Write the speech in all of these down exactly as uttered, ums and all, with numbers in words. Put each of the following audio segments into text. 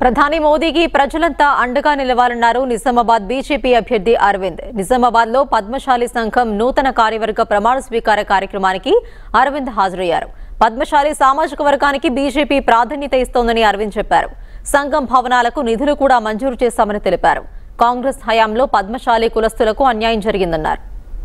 ప్రధాని మోదీకి ప్రజలంతా అండగా నిలవాలన్నారు నిజామాబాద్ బీజేపీ అభ్యర్థి అరవింద్. నిజామాబాద్ లో పద్మశాలి సంఘం నూతన కార్యవర్గ ప్రమాణ స్వీకార కార్యక్రమానికి అరవింద్ హాజరయ్యారు. పద్మశాలి సామాజిక వర్గానికి బీజేపీ ప్రాధాన్యత ఇస్తోందని అరవింద్ చెప్పారు. సంఘం భవనాలకు నిధులు కూడా మంజూరు చేశామని తెలిపారు. కాంగ్రెస్ హయాంలో పద్మశాలి కులస్తులకు అన్యాయం జరిగిందన్నారు.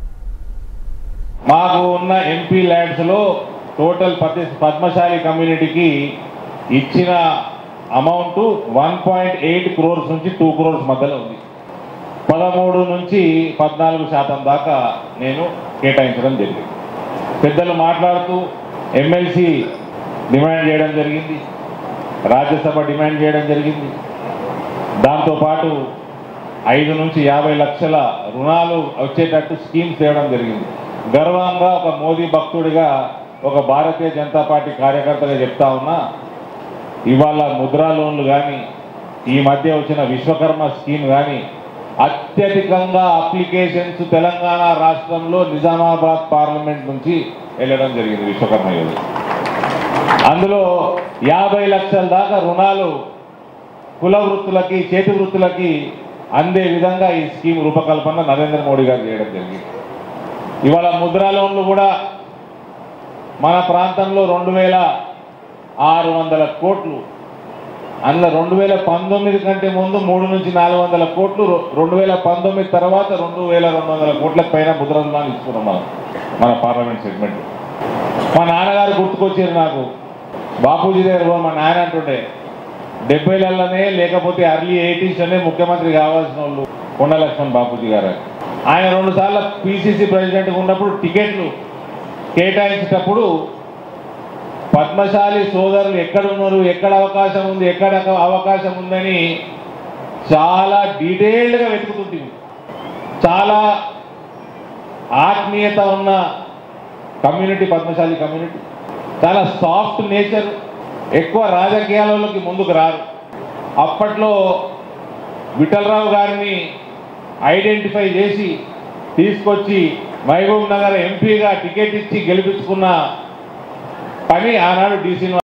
మాకు ఉన్న ఎంపీ ల్యాండ్స్ లో టోటల్ పద్మశాలి కమ్యూనిటీకి ఇచ్చిన amount one point eight crores నుంచి టూ క్రోర్స్ మధ్యలో ఉంది. పదమూడు నుంచి పద్నాలుగు శాతం దాకా నేను కేటాయించడం జరిగింది. పెద్దలు మాట్లాడుతూ ఎమ్మెల్సీ డిమాండ్ చేయడం జరిగింది, రాజ్యసభ డిమాండ్ చేయడం జరిగింది. దాంతోపాటు ఐదు నుంచి యాభై లక్షల రుణాలు వచ్చేటట్టు స్కీమ్స్ తేవడం జరిగింది. గర్వంగా ఒక మోదీ భక్తుడిగా, ఒక భారతీయ జనతా పార్టీ కార్యకర్తగా చెప్తా ఉన్నా, ఇవాళ ముద్రా లోన్లు కానీ, ఈ మధ్య వచ్చిన విశ్వకర్మ స్కీమ్ కానీ, అత్యధికంగా అప్లికేషన్స్ తెలంగాణ రాష్ట్రంలో నిజామాబాద్ పార్లమెంట్ నుంచి వెళ్ళడం జరిగింది. విశ్వకర్మ యోజన అందులో యాభై లక్షల దాకా రుణాలు కుల వృత్తులకి, చేతి వృత్తులకి అందే విధంగా ఈ స్కీమ్ రూపకల్పన నరేంద్ర మోడీ గారు చేయడం జరిగింది. ఇవాళ ముద్రా లోన్లు కూడా మన ప్రాంతంలో రెండు వేల ఆరు వందల కోట్లు, అందులో రెండు వేల పంతొమ్మిది కంటే ముందు మూడు నుంచి నాలుగు వందల కోట్లు, రెండు వేల పంతొమ్మిది తర్వాత రెండు వేల రెండు వందల కోట్ల పైన ముద్ర రుణాలు ఇస్తున్నాం మనం మన పార్లమెంట్ సెగ్మెంట్. మా నాన్నగారు గుర్తుకొచ్చారు నాకు. బాపూజీ దగ్గర మా నాయన అంటుండే, డెబ్బైలలోనే లేకపోతే అర్లీ ఎయిటీస్లోనే ముఖ్యమంత్రి కావాల్సిన వాళ్ళు కొండ లక్ష్మణ్ బాపూజీ గారు. ఆయన రెండు సార్లు పిసిసి ప్రెసిడెంట్గా ఉన్నప్పుడు టికెట్లు కేటాయించేటప్పుడు పద్మశాలి సోదరులు ఎక్కడున్నారు, ఎక్కడ అవకాశం ఉంది, ఎక్కడ అవకాశం ఉందని చాలా డీటెయిల్డ్గా వెతుకుతుంటుంది. చాలా ఆత్మీయత ఉన్న కమ్యూనిటీ పద్మశాలి కమ్యూనిటీ, చాలా సాఫ్ట్ నేచర్, ఎక్కువ రాజకీయాలలోకి ముందుకు రారు. అప్పట్లో విఠలరావు గారిని ఐడెంటిఫై చేసి తీసుకొచ్చి మహబూబ్ నగర్ ఎంపీగా టికెట్ ఇచ్చి గెలిపించుకున్న పని ఆనాడు డీసీ